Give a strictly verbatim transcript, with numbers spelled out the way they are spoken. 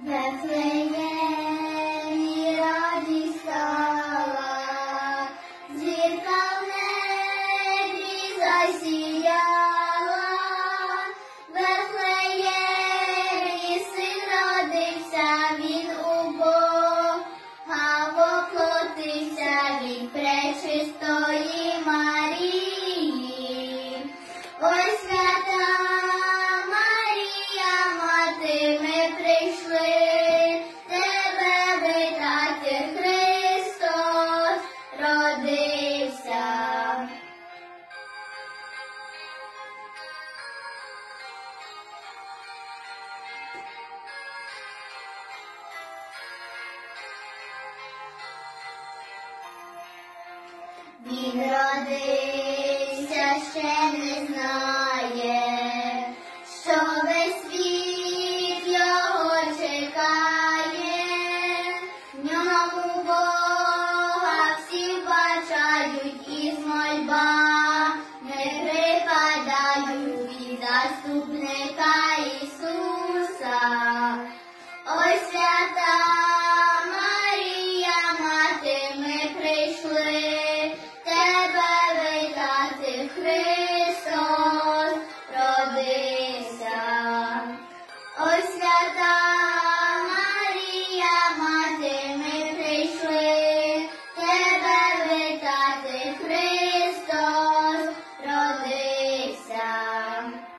Вифлеємі радість стала, зірка в небі засіяла. Вифлеємі син родився, він у Бога воплотився, він пречистої Марії. Ой, свята Марія, мати, ми прийшли тебе вітати, Христос родився. Він родився, ще не знав.